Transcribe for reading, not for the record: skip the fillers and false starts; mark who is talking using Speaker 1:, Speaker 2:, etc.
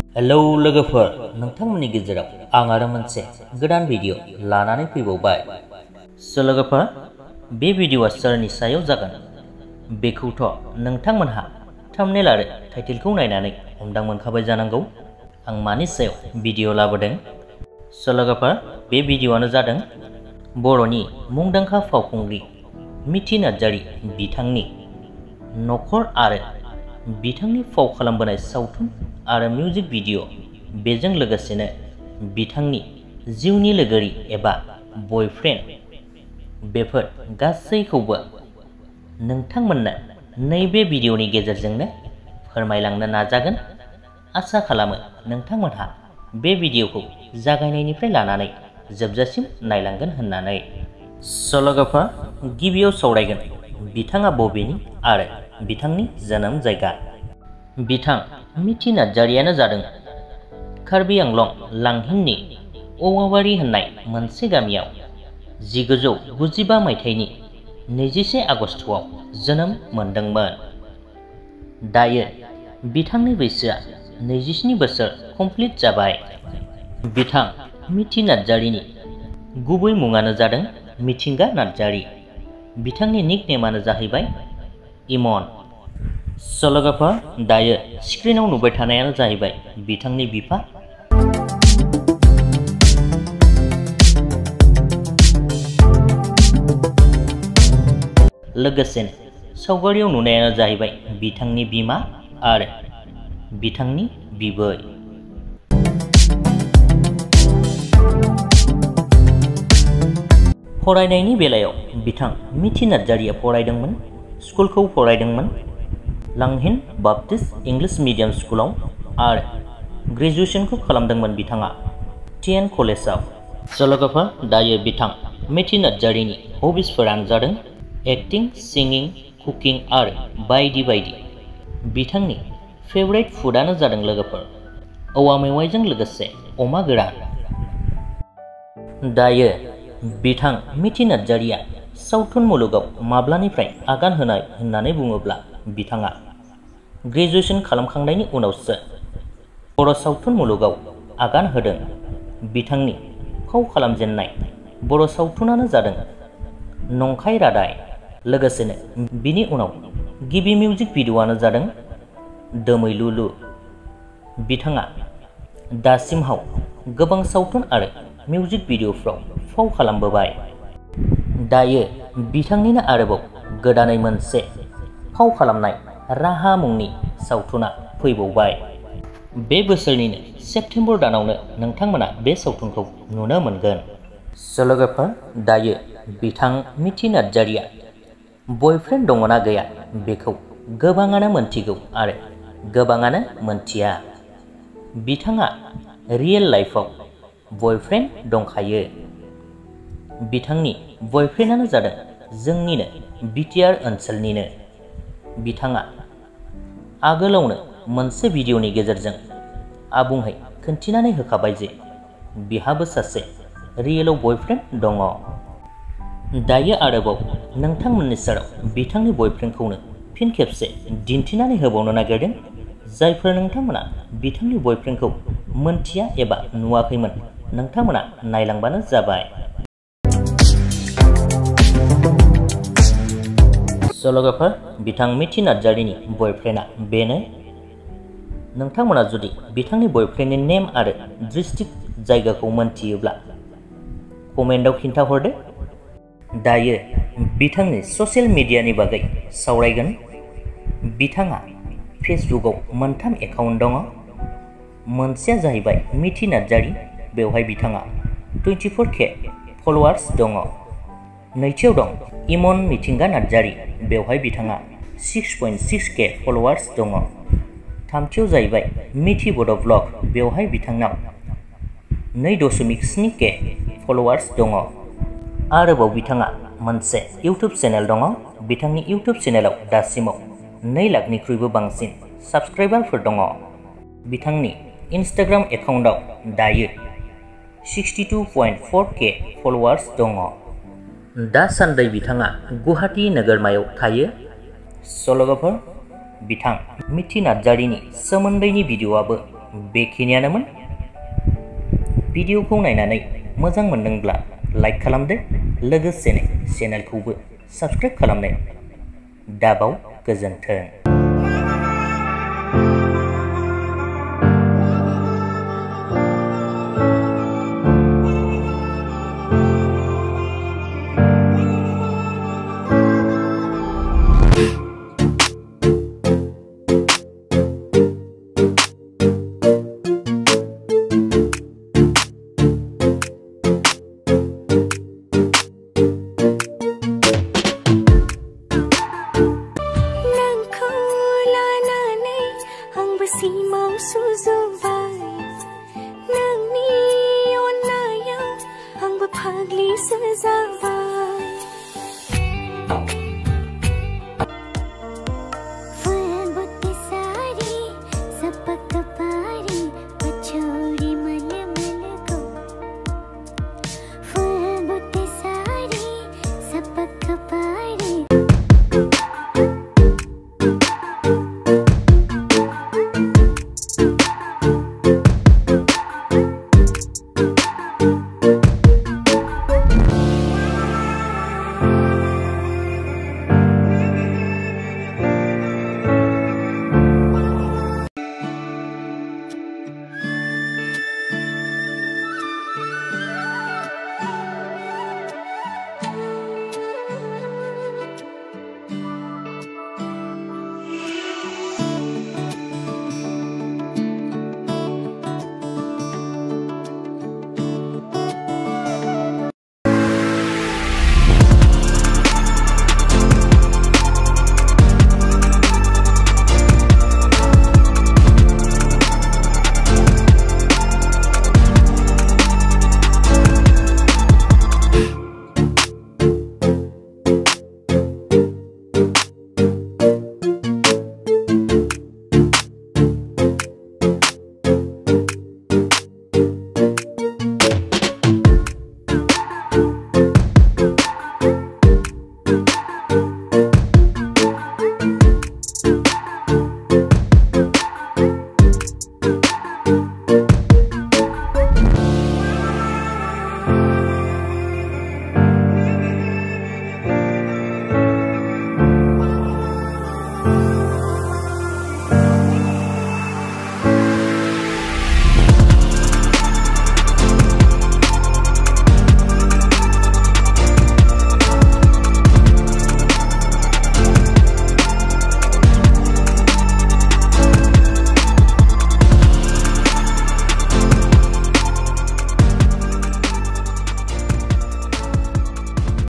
Speaker 1: Hello लोगोफोर, नोंथांमोननि गेजेराव आं आरो मोनसे गोदान भिडिअ लानानै फैबावबाय। लोगोफोर, बे भिडिअआ सोरनि सायाव जागोन बेखौथ' नोंथांमोनहा थाम्बनेल आरो टाइटेलखौ नायनानै हमदां मोनखाबाय जानांगौ आं मानि सायाव भिडिअ लाबोदों। लोगोफोर, बे भिडिअआनो जादों बर'नि मुंदांखा फावखुंग्रि मिथि नार्जारी बिथांनि नखर आरो बिथांनि फाव खालामबोनाय सावथुन आरो मिउजिक भिडिअ, बेजों लोगोसेनो बिथांनि जिउनि लोगोरि एबा बयफ्रेन्ड, बेफोर गासैखौबो नोंथांमोननो नैबे भिडिअनि गेजेरजोंनो फोरमायलांनो नाजागोन। आसा खालामो नोंथांमोनहा बे भिडिअखौ जागायनायनिफ्राय लानानै जोबजासिम नायलांगोन होननानै। लोगोफोर, गिबियाव सावरायगोन बिथाङा बबेनि आरो बिथांनि जोनोम जायगा। बिथां मिथि नार्जारीयानो जादों कार्बि आंलं लांहिननि औवाबारि होननाय मोनसे गामियाव 1995 मायथाइनि 21 आगस्टआव जोनोम मोनदोंमोन। दायो बिथांनि बैसोआ 27 बोसोर कमप्लिट जाबाय। बिथां मिथि नार्जारीनि गुबै मुङानो जादों मिथिंगा नार्जारी। बिथांनि निकनेमानो जाहैबाय इमन। लोगोफोर, दायो स्क्रिनाव नुबाय थानायानो जाहैबाय बिथांनि बिफा। लोगोसेनो सावगारियाव नुनायानो जाहैबाय बिथांनि बिमा आरो बिथांनि बिबै। फरायनायनि बेलायाव बिथां मिथि नार्जारीया फरायदोंमोन, स्कुलखौ फरायदोंमोन लांहिन बाप्टिस्ट इंलिश मिडियाम स्कुलाव आरो ग्रेजुएशनखौ खालामदोंमोन बिथाङा TN कलेजाव। लोगोफोर, दायो बिथां मिथि नार्जारीनि हबिसफोरानो जादों एक्टिं, सिंगिं, कुकिं आरो बायदि बायदि। बिथांनि फेभरेट फुडआनो जादों लोगोफोर औवा मेवाइजों लोगोसे अमा गोरान। दायो बिथां मिथि नार्जारीया सावथुन मुलुगाव माब्लानिफ्राय आगान होनाय होननानै बुङोब्ला बिथाङा ग्रेजुएशन खालामखांनायनि उनावसो बर' सावथुन मुलुगाव आगान होदों। बिथांनि फाव खालामजेननाय बर' सावथुनानो जादों नंखाय रादाय। लोगोसेनो बिनि उनाव गिबि मिउजिक भिडिअआनो जादों दोमैलुलु। बिथाङा दासिमहाव गोबां सावथुन आरो मिउजिक भिडिअफ्राव फाव खालामबोबाय। दायो बिथांनिनो आरोबाव गोदानै मोनसे फाव खालामनाय राहा मुंनि सावथुना फैबावबाय। बे बोसोरनिनो सेप्तेम्बर दानावनो नोंथांमोना बे सावथुनखौ नुनो मोनगोन। लोगोफोर, दायो बिथां मिथि नार्जारीया बयफ्रेन्ड दङना गैया बेखौ गोबाङानो मोनथिगौ आरो गोबाङानो मोनथिया। बिथाङा रियेल लाइफआव बयफ्रेन्ड दंखायो। बिथांनि बयफ्रेन्डआनो जादों जोंनिनो बिटिआर ओनसोलनिनो। बिथाङा आगोलावनो मोनसे भिडिअनि गेजेरजों आबुङै खोन्थिनानै होखाबाय जे बिहाबो सासे रियेलाव बयफ्रेन्ड दङ। दायो आरोबाव नोंथांमोननि सेराव बिथांनि बयफ्रेन्डखौनो फिन खेबसे दिन्थिनानै होबावनो नागिरदों। जायफोर नोंथांमोना बिथांनि बयफ्रेन्डखौ मोनथिया एबा नुवाखैमोन, नोंथांमोना नायलांबानो जाबाय। लोगोफोर, बिथां मिथि नार्जारीनि बयफ्रेन्डआ बेनो। नोंथांमोना जुदि बिथांनि बयफ्रेन्डनि नेम आरो डिस्ट्रिक्ट जायगाखौ मोनथियोब्ला कमेन्टआव खिन्थाहरदो। दायो बिथांनि ससियेल मिडियानि बागै सावरायगोन। बिथाङा फेसबुकआव मोनथाम एकाउन्ट दङ। मोनसेया जाहैबाय मिथि नार्जारी, बेवहाय बिथाङा 24K फलोवार्स दङ। नैथियाव दं इमन मिथिंगा नार्जारी, बेवहाय बिथाङा 6.6K फलोवार्स दङ। थामथियाव जाहैबाय मिथि बड' ब्लग, बेवहाय बिथांनाव 2.7K फलोवार्स दङ। आरोबाव बिथाङा मोनसे इउटुब चेनेल दङ। बिथांनि इउटुब चेनेलाव दासिमाव 2 लाखनिख्रुइबो बांसिन साबस्क्राइबारफोर दङ। बिथांनि इन्स्टाग्राम एकाउन्टआव दायो 62.4K फलोवार्स दङ। दासान्दि बिथाङा गुवाहाटी नोगोरमायाव थायो। लोगोफोर, बिथां मिथि नार्जारीनि सोमोन्दैनि भिडिअआबो बेखिनियानोमोन। भिडिअखौ नायनानै मोजां मोनदोंब्ला लाइक खालामदो, लोगोसेनो चेनेलखौबो साबस्क्राइब खालामनो दाबाव। गोजोन्थों।
Speaker 2: Pagli sa